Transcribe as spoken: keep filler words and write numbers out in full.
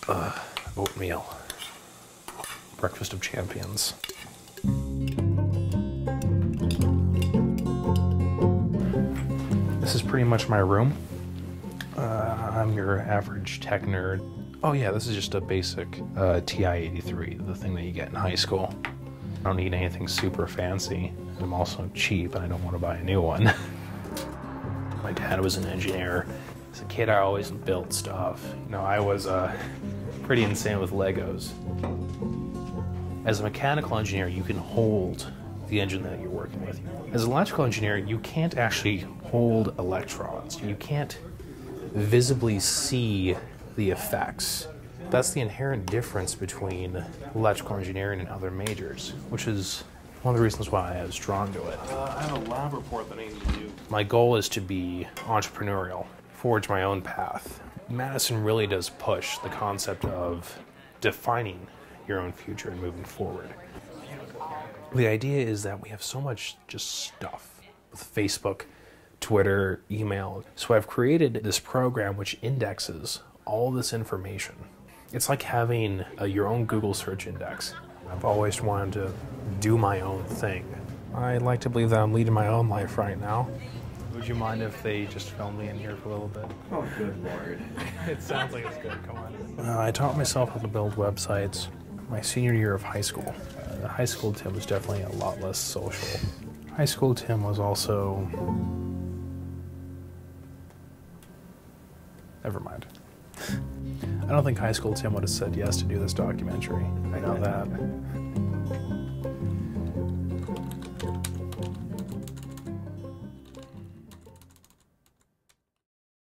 Uh, oatmeal. Breakfast of champions. This is pretty much my room. Uh, I'm your average tech nerd. Oh yeah, this is just a basic uh, T I eighty-three, the thing that you get in high school. I don't need anything super fancy. I'm also cheap and I don't want to buy a new one. My dad was an engineer. As a kid, I always built stuff. You know, I was uh, pretty insane with Legos. As a mechanical engineer, you can hold the engine that you're working with. As an electrical engineer, you can't actually hold electrons. You can't visibly see the effects. That's the inherent difference between electrical engineering and other majors, which is one of the reasons why I was drawn to it. Uh, I have a lab report that I need to do. My goal is to be entrepreneurial, forge my own path. Madison really does push the concept of defining your own future and moving forward. The idea is that we have so much just stuff with Facebook, Twitter, email. So I've created this program which indexes all this information. It's like having a, your own Google search index. I've always wanted to do my own thing. I like to believe that I'm leading my own life right now. Would you mind if they just filmed me in here for a little bit? Oh, good Lord. It sounds like it's good, come on. Uh, I taught myself how to build websites my senior year of high school. Uh, high school Tim was definitely a lot less social. High school Tim was also... Never mind. I don't think high school Tim would have said yes to do this documentary. I know that.